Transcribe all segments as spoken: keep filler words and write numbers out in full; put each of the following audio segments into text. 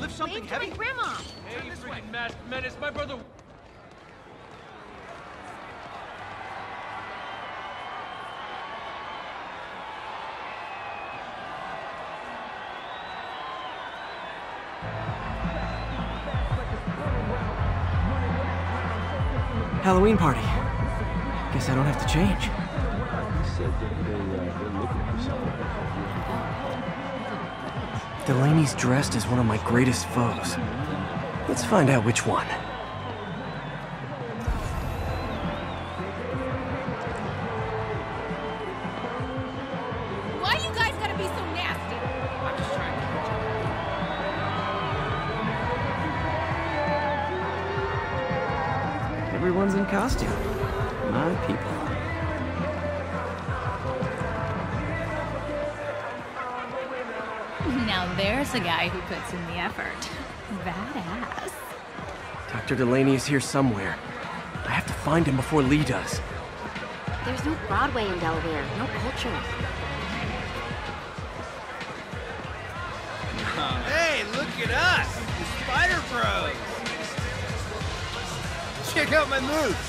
Lift something heavy? My grandma! Hey, you freaking masked menace, my brother... Halloween party. Guess I don't have to change. He said that they, uh, they're looking for something. Delaney's dressed as one of my greatest foes. Let's find out which one. Why you guys gotta be so nasty? I'm just trying to... Everyone's in costume. My people. Now there's a guy who puts in the effort. Badass. Doctor Delaney is here somewhere. I have to find him before Lee does. There's no Broadway in Delaware, no culture. Hey, look at us! The Spider Bros! Check out my moves!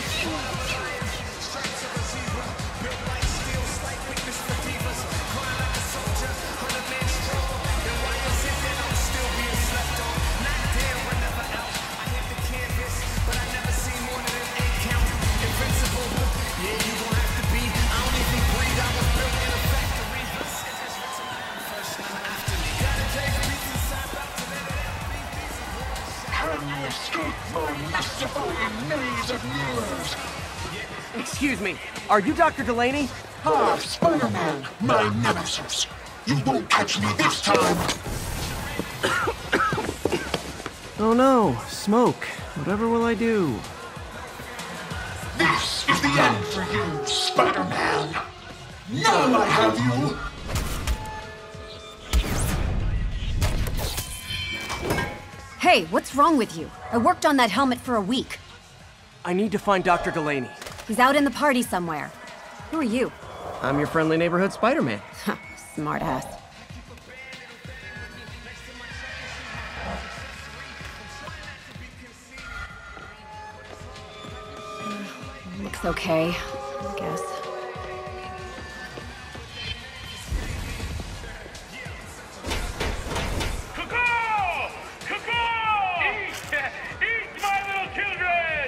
Excuse me, are you Doctor Delaney? Ah, Spider-Man, my nemesis. You won't catch me this time. Oh no, smoke. Whatever will I do? This is the end for you, Spider-Man. Now I have you. Hey, what's wrong with you? I worked on that helmet for a week. I need to find Doctor Delaney. He's out in the party somewhere. Who are you? I'm your friendly neighborhood Spider-Man. Smart ass. Looks okay, I guess. Caw-caw! Caw-caw! Eat! Eat, my little children!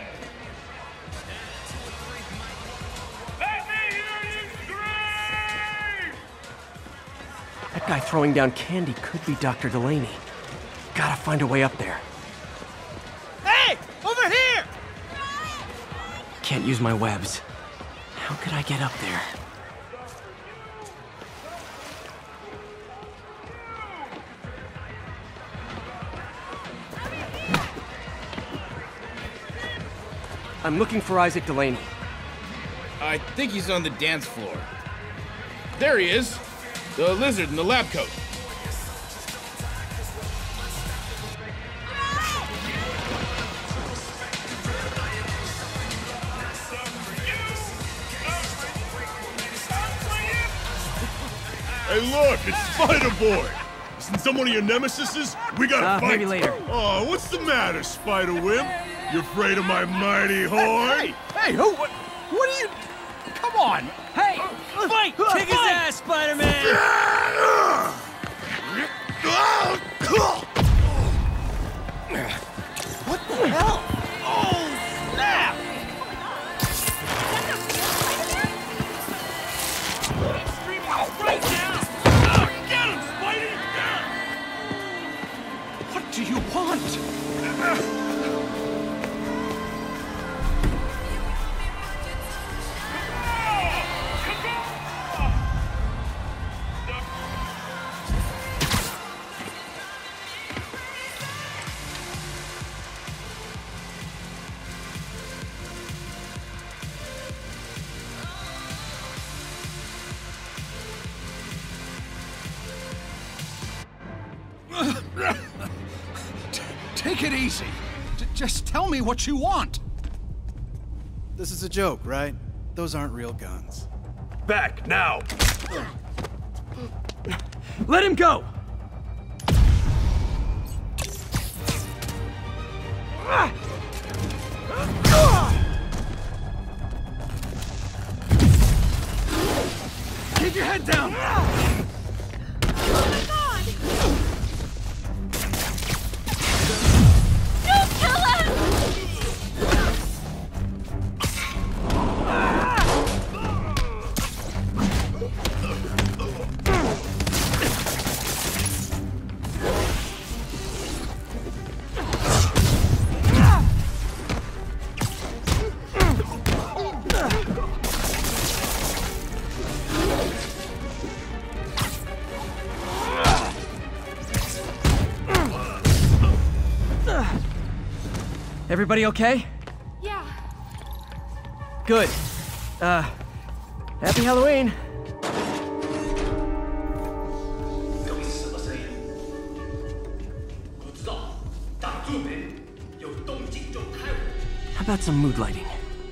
Let me hear you scream! That guy throwing down candy could be Doctor Delaney. Gotta find a way up there. Hey! Over here! Can't use my webs. How could I get up there? I'm looking for Isaac Delaney. I think he's on the dance floor. There he is! The lizard in the lab coat. Hey, look, it's Spider-Boy! Isn't someone of your nemesises? We gotta Uh, fight! maybe later. Oh, what's the matter, Spider-Wimp? You afraid of my mighty horn? Hey! Hey, who? What, what are you... Come on! Hey! Fight! Kick his ass, Spider-Man! What the hell? Oh, snap! Right now! Oh, get him, Spidey! What do you want? Take it easy. J- just tell me what you want. This is a joke, right? Those aren't real guns. Back, now! Let him go! Everybody okay? Yeah. Good. Uh, happy Halloween. How about some mood lighting?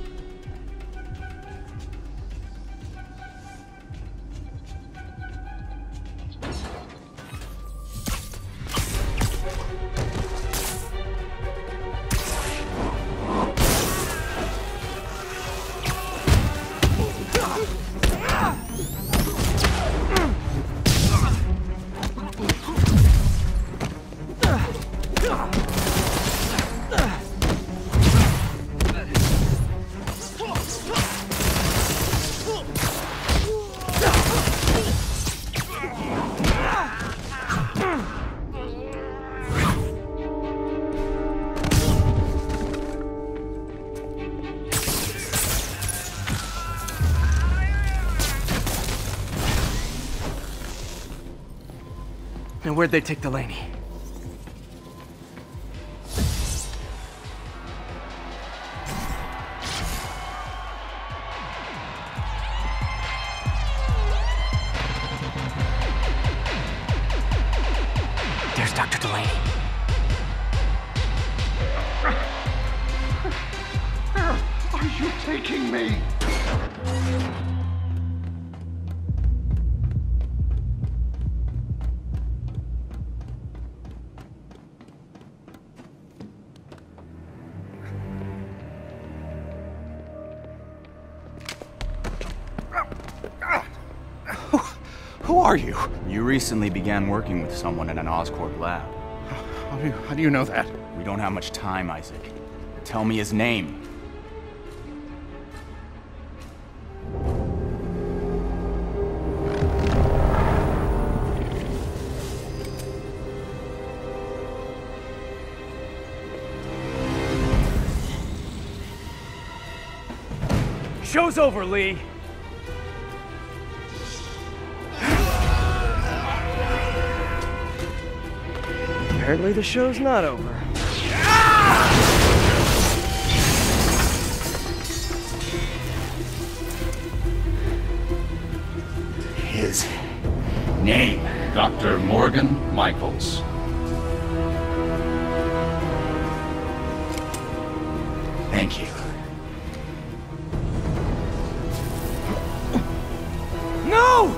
And where'd they take Delaney? There's Doctor Delaney. Where are you taking me? Who are you? You recently began working with someone in an Oscorp lab. How do you, how do you know that? We don't have much time, Isaac. Tell me his name. Show's over, Lee. Apparently the show's not over. His name, Doctor Morgan Michaels. Thank you. No!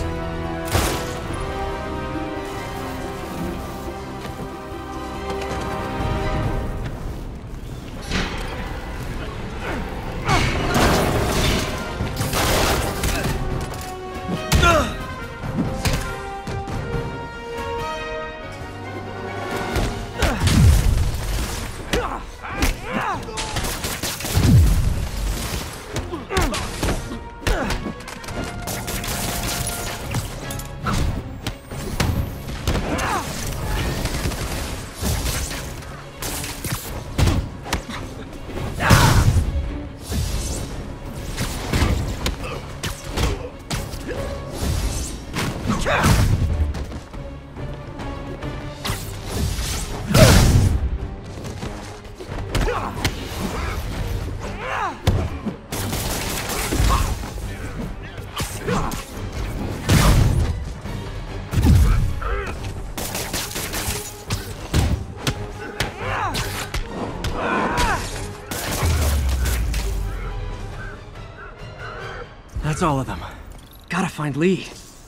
That's all of them. Gotta find Lee.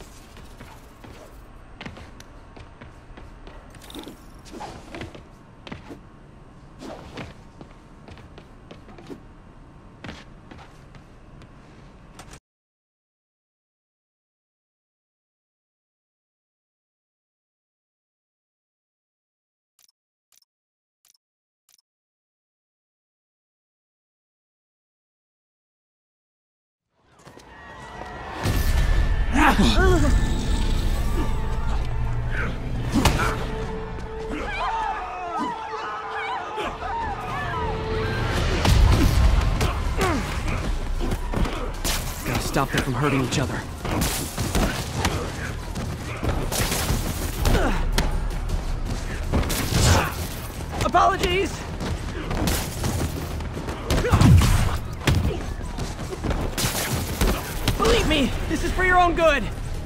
Gotta stop them from hurting each other. Apologies! Believe me, this is for your own good.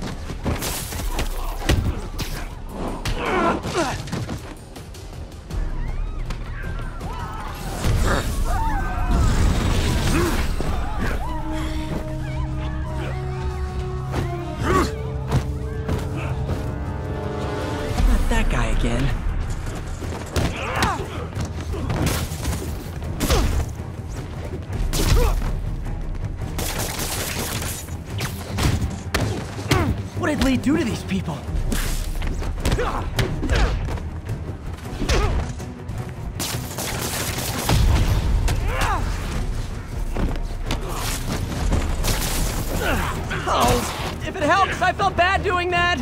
Not that guy again. What did Lee do to these people? Oh, if it helps, I felt bad doing that.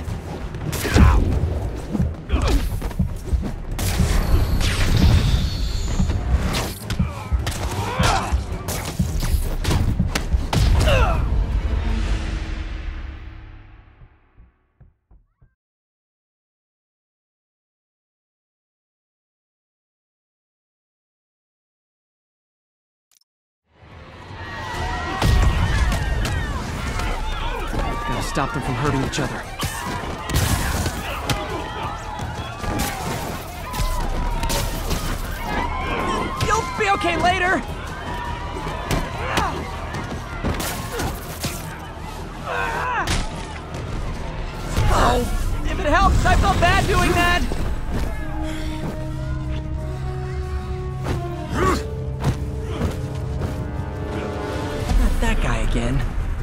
Stop them from hurting each other. You'll be okay later! Oh, if it helps, I felt bad doing that! Not that guy again.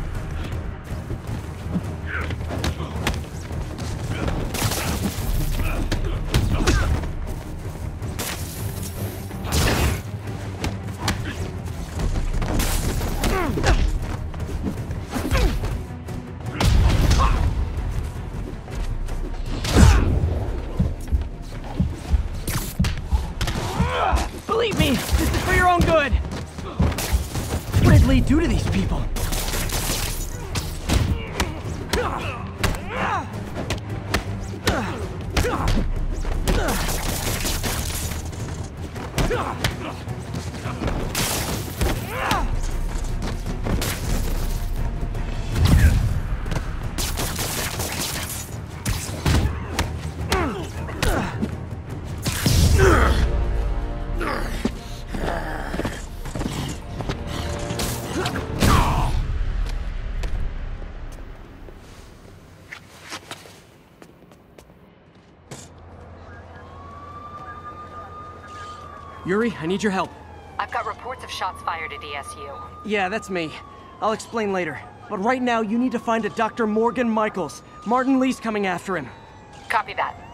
Believe me, this is for your own good. What did Lee do to these people? Yuri, I need your help. I've got reports of shots fired at E S U. Yeah, that's me. I'll explain later. But right now, you need to find a Doctor Morgan Michaels. Martin Lee's coming after him. Copy that.